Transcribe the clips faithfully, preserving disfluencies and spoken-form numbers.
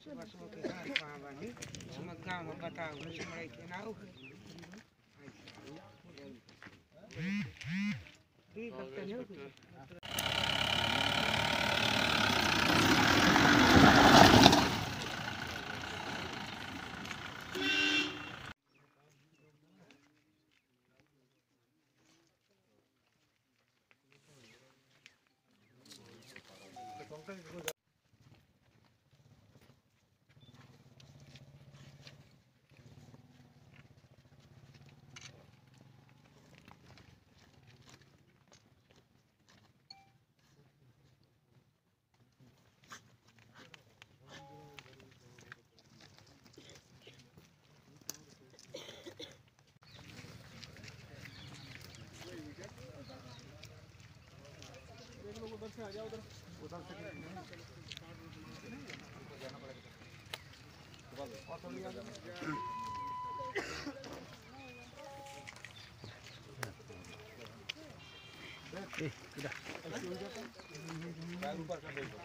बसों के साथ कहाँ बनी हम गाँव में बताओ सिमराई के नाव ठीक है। उधर से आ जाओ, उधर उधर से जाना पड़ेगा। और थोड़ी आगे ए इधर ऐसे हो जाता है पैर ऊपर कर दो।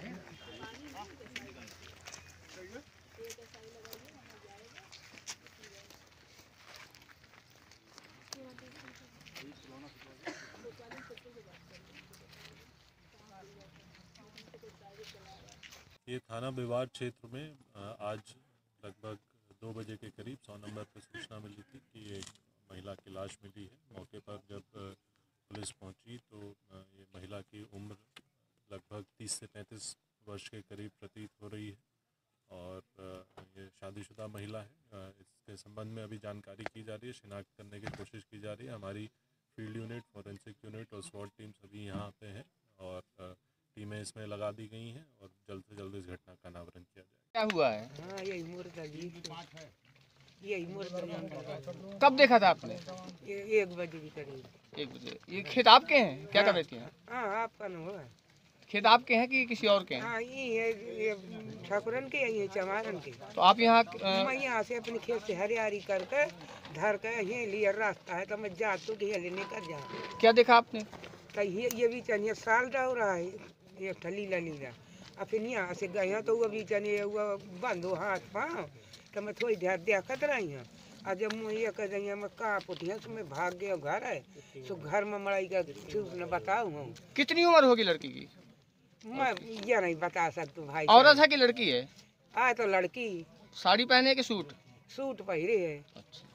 ये थाना बिवार क्षेत्र में आज लगभग दो बजे के करीब सौ नंबर पर सूचना मिली थी कि एक महिला की लाश मिली है। मौके पर जब पुलिस पहुंची तो ये महिला की उम्र लगभग तीस से पैंतीस वर्ष के करीब प्रतीत हो रही है और ये शादीशुदा महिला है। इसके संबंध में अभी जानकारी की जा रही है, शिनाख्त करने की कोशिश की जा रही है। हमारी फील्ड यूनिट, फोरेंसिक यूनिट और स्वॉट टीम सभी यहाँ पे हैं और टीमें इसमें लगा दी गई हैं और जल्द से जल्द इस घटना का अनावरण किया जाए। क्या हुआ है? हाँ यही मुर्दा जी, यही मुर्दा। कब देखा था आपने? ये एक बजे के करीब। एक बजे। ये खेत आपके हैं? क्या कर रहे थे? हाँ आपका न हुआ। खेत आपके हैं कि किसी और के हैं? हाँ ये ये ठाकुरन के, ये चमारन के। तो आप यहाँ मैं यहाँ से अपने खेत से हरियारी करके धर के ये लिया रास्ता है तो मैं जा तो कि लेने कर जा। क्या देखा आपने? तो ये ये भी चनिए साल डाल रहा है ये लीला लीला। और फिर यहाँ से गए तो वो भी चनिए वो बंदो हाथ पाँव तो मैं थोड़ी देर देखत रही हूँ। और जब मुझे कर रही मैं कहाँ पुटिया तो मैं भाग गया घर है तो घर में मड़ाई का न बताऊँ हूँ। कितनी उम्र होगी लड़की की? मैं ये नहीं बता सकता भाई। औरत है कि लड़की है? आए तो लड़की। साड़ी पहने के सूट? सूट पहरे है। अच्छा।